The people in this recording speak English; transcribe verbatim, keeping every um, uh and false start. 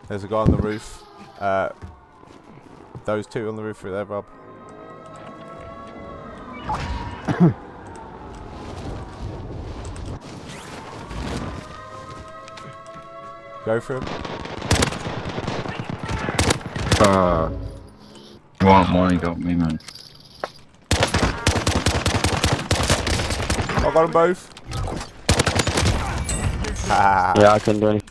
There's a guy on the roof. Uh, those two on the roof right there, Rob. Go for him. Uh, one more got me, man. I got them both. Yeah, I couldn't do anything.